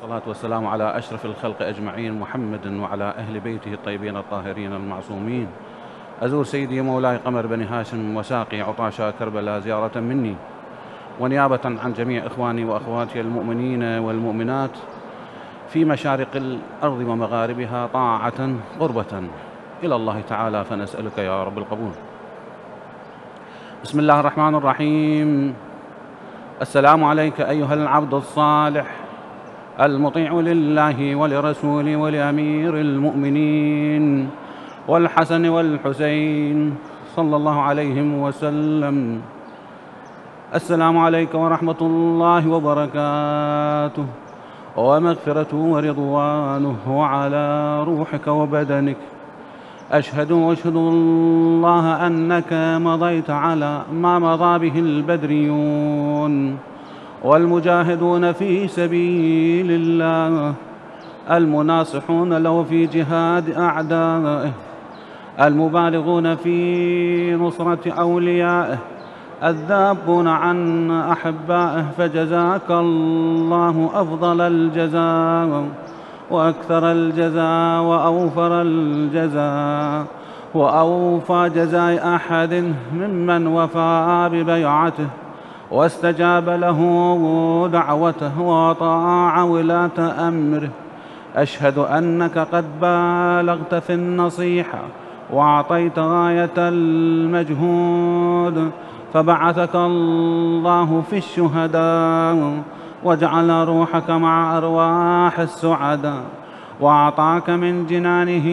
والصلاة والسلام على أشرف الخلق أجمعين محمد وعلى أهل بيته الطيبين الطاهرين المعصومين. أزور سيدي مولاي قمر بن هاشم وساقي عطاشا كربلاء زيارة مني ونيابة عن جميع إخواني وأخواتي المؤمنين والمؤمنات في مشارق الأرض ومغاربها طاعة قربة إلى الله تعالى، فنسألك يا رب القبول. بسم الله الرحمن الرحيم. السلام عليك أيها العبد الصالح المطيع لله ولرسوله ولأمير المؤمنين والحسن والحسين صلى الله عليهم وسلم. السلام عليك ورحمة الله وبركاته ومغفرته ورضوانه وعلى روحك وبدنك. أشهد وأشهد الله أنك مضيت على ما مضى به البدريون والمجاهدون في سبيل الله، المناصحون له في جهاد أعدائه، المبالغون في نصرة أوليائه، الذابون عن أحبائه، فجزاك الله أفضل الجزاء وأكثر الجزاء وأوفر الجزاء وأوفى جزاء أحد ممن وفى ببيعته واستجاب له دعوته وطاع ولاة أمره. أشهد أنك قد بالغت في النصيحة وأعطيت غاية المجهود، فبعثك الله في الشهداء وجعل روحك مع أرواح السعداء، وأعطاك من جنانه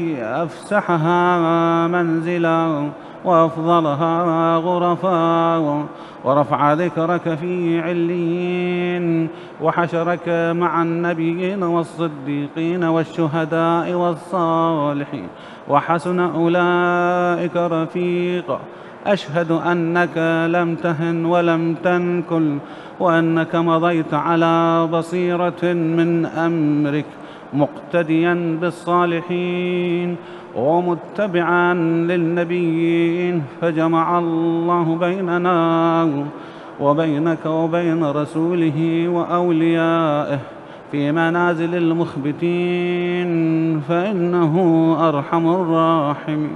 أفسحها منزلا وأفضلها غرفا، ورفع ذكرك في عليين، وحشرك مع النبيين والصديقين والشهداء والصالحين، وحسن أولئك رفيقا. أشهد أنك لم تهن ولم تنكل، وأنك مضيت على بصيرة من أمرك، مقتديا بالصالحين ومتبعا للنبيين، فجمع الله بيننا وبينك وبين رسوله وأوليائه في منازل المخبتين، فإنه أرحم الراحمين.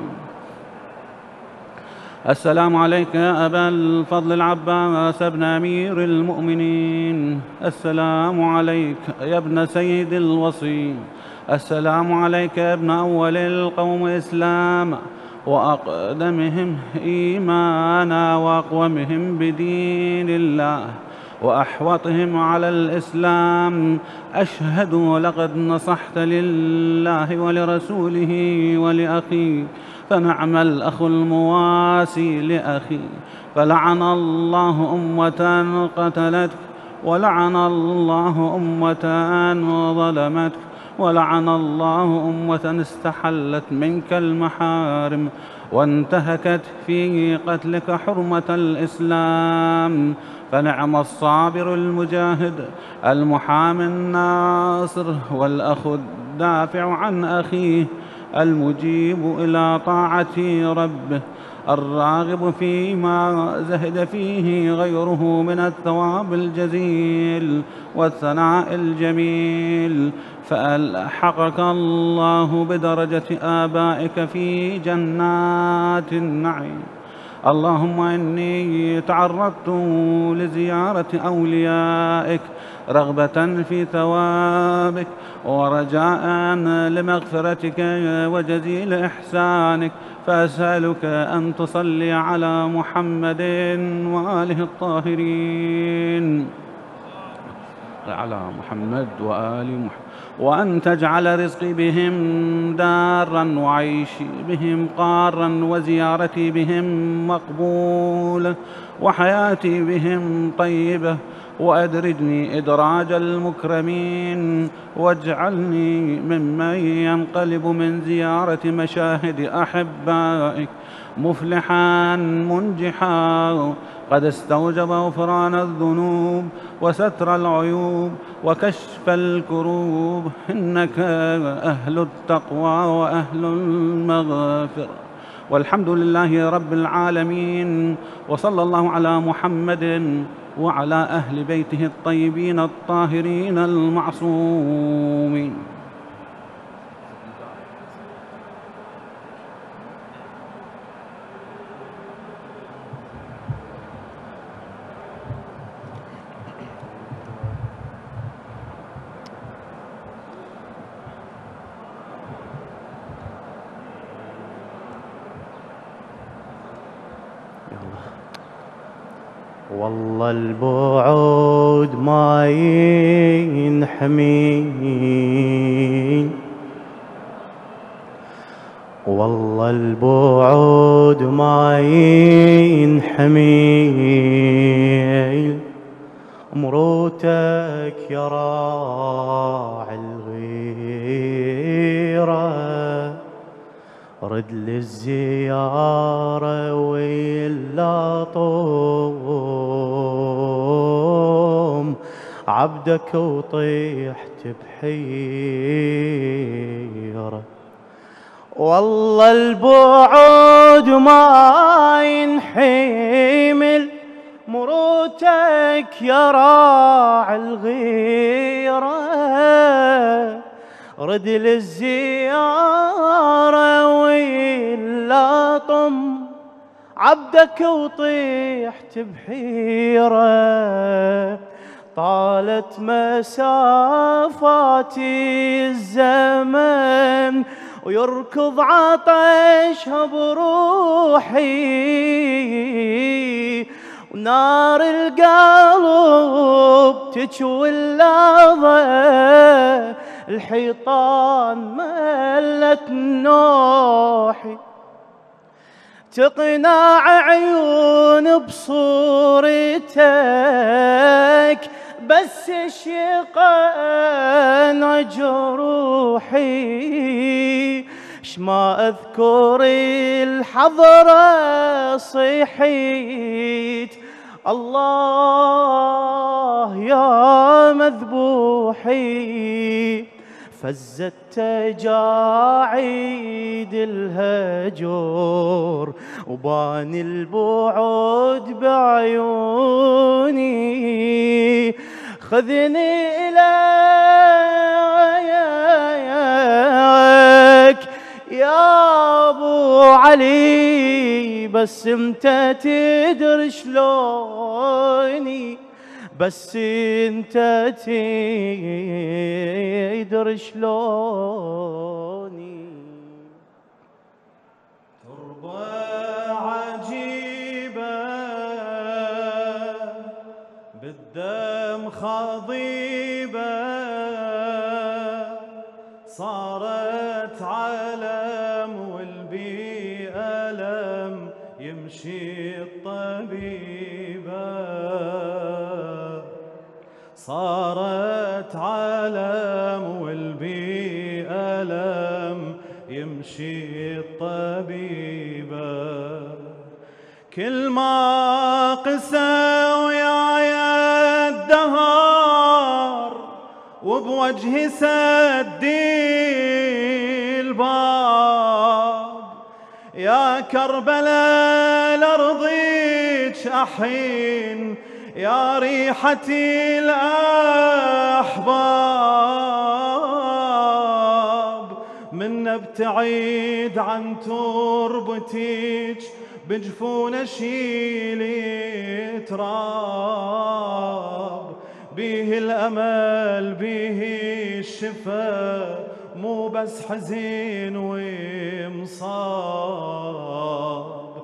السلام عليك يا أبا الفضل العباس ابن أمير المؤمنين. السلام عليك يا ابن سيد الوصي. السلام عليك يا ابن أول القوم إسلاما وأقدمهم إيمانا وأقومهم بدين الله وأحوطهم على الإسلام. أشهد لقد نصحت لله ولرسوله ولأخيك، فنعم الأخ المواسي لأخي. فلعن الله أمة قتلتك، ولعن الله أمة ظلمتك، ولعن الله أمة استحلت منك المحارم وانتهكت في قتلك حرمة الإسلام. فنعم الصابر المجاهد المحامي الناصر والأخ الدافع عن أخيه المجيب إلى طاعة ربه، الراغب فيما زهد فيه غيره من الثواب الجزيل والثناء الجميل. فألحقك الله بدرجة آبائك في جنات النعيم. اللهم إني تعرضت لزيارة أوليائك رغبة في ثوابك ورجاء لمغفرتك وجزيل إحسانك، فأسألك أن تصلي على محمد وآله الطاهرين، على محمد وآل محمد، وأن تجعل رزقي بهم دارا وعيشي بهم قارا وزيارتي بهم مقبولة وحياتي بهم طيبة، وأدرجني إدراج المكرمين، واجعلني ممن ينقلب من زيارة مشاهد أحبائك مفلحا منجحا، قد استوجب غفران الذنوب وستر العيوب وكشف الكروب، إنك أهل التقوى وأهل المغفرة والحمد لله رب العالمين. وصلى الله على محمد وعلى أهل بيته الطيبين الطاهرين المعصومين. والله البعود ما ينحمي، والله البعود ما ينحمي، مروتك يا راعي الغيرة، رد للزيارة ويلا طوم عبدك وطيحت بحيرة. والله البعد ما ينحمل، مروتك يا راعي الغيرة، رد للزيارة ويلا طم عبدك وطيحت بحيرة. طالت مسافات الزمن ويركض عطشها بروحي، ونار القلب تجوي اللظى، الحيطان ملت نوحي، تقنع عيون بصورتك بس شقنا جروحي، شما اذكر الحضرة صيحيت الله يا مذبوحي، فزت تجاعيد الهجور وبان البعد بعيوني، خذني إليك يا أبو علي، بس انت تدري شلوني، بس انت تدري شلوني. تربة عجيبة بالدم خضيبة، صارت علم والبي ألم يمشي الطبيبة، صارت علم والبي ألم يمشي الطبيبة، كل ما قسى وياي الدهر وبوجهي سدي الباب، يا كربلاء لأرضيك أحين، يا ريحة الأحباب، من ابتعيد عن تربتيج بجفون اشيلي تراب، بيه الامل بيه الشفاء، مو بس حزين ومصاب،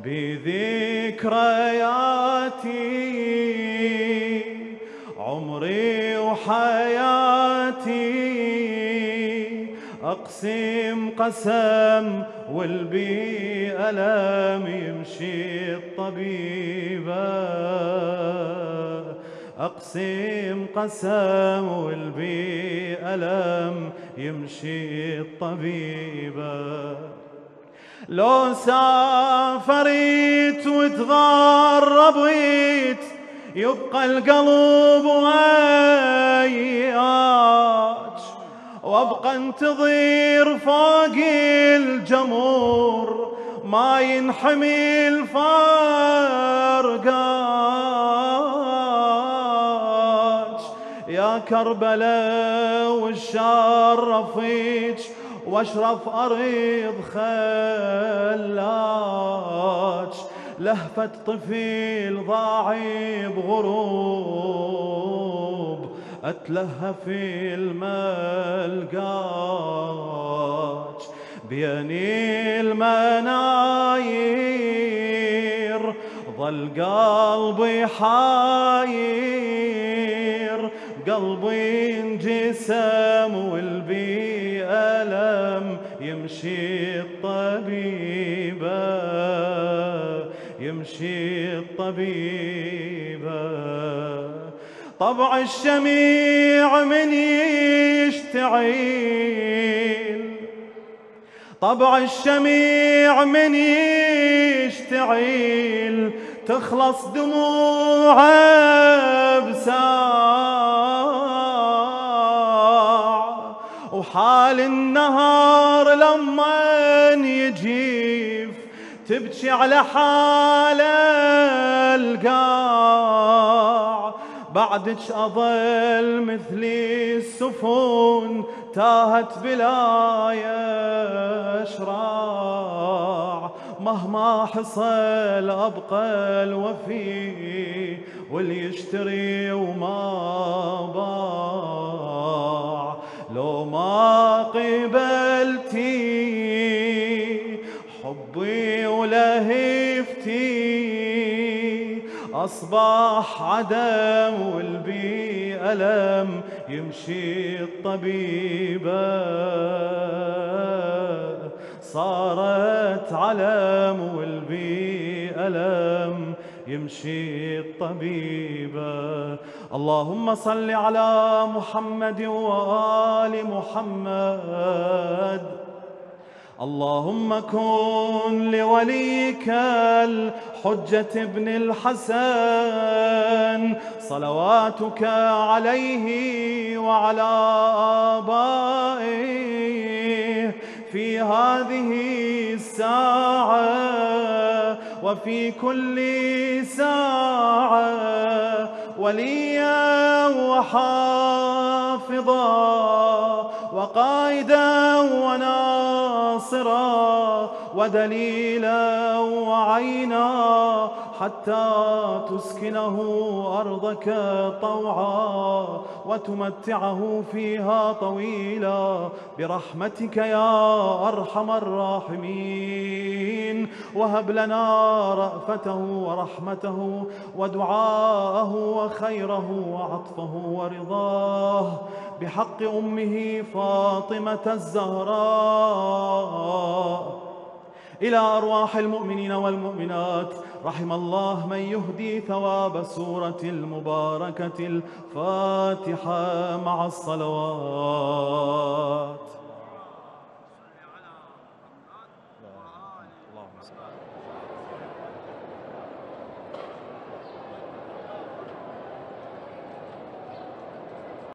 بذكرياتي عمري وحياتي، أقسم قسم والبي ألم يمشي الطبيبة، أقسم قسم والبي ألم يمشي الطبيبة، لو سافريت وتغربيت يبقى القلب وياك، وابقى انتظر فوق الجمر ما ينحمي الفرقاج يا كربلاء والشرفيج واشرف اريض خلاج لهفة طفيل ضاعي بغروب اتلهى في الملقاج بيني المناير ظل قلبي حاير قلبي انجسم والبي ألم يمشي الطبيبة يمشي الطبيبة طبع الشميع من يشتعيل طبع الشميع من يشتعيل تخلص دموعه بساع وحال النهار لما يجيف تبكي على حال القاع بعدك أظل مثلي السفن تاهت بلا يشراع مهما حصل أبقى الوفي واللي يشتري وما باع لو ما قبلتي حبي ولهفتي أصبح عدم والبي ألم يمشي الطبيبة صارت علم والبي ألم يمشي الطبيبة اللهم صل على محمد وآل محمد اللهم كن لوليك الحجة ابن الحسن صلواتك عليه وعلى آبائه في هذه الساعة وفي كل ساعة وليا وحافظا وقائدا وناصرا ودليلا وعينا حتى تسكنه أرضك طوعا وتمتعه فيها طويلا برحمتك يا أرحم الراحمين وهب لنا رأفته ورحمته ودعاءه وخيره وعطفه ورضاه بحق أمه فاطمة الزهراء إلى أرواح المؤمنين والمؤمنات رحم الله من يهدي ثواب سورة المباركة الفاتحة مع الصلوات.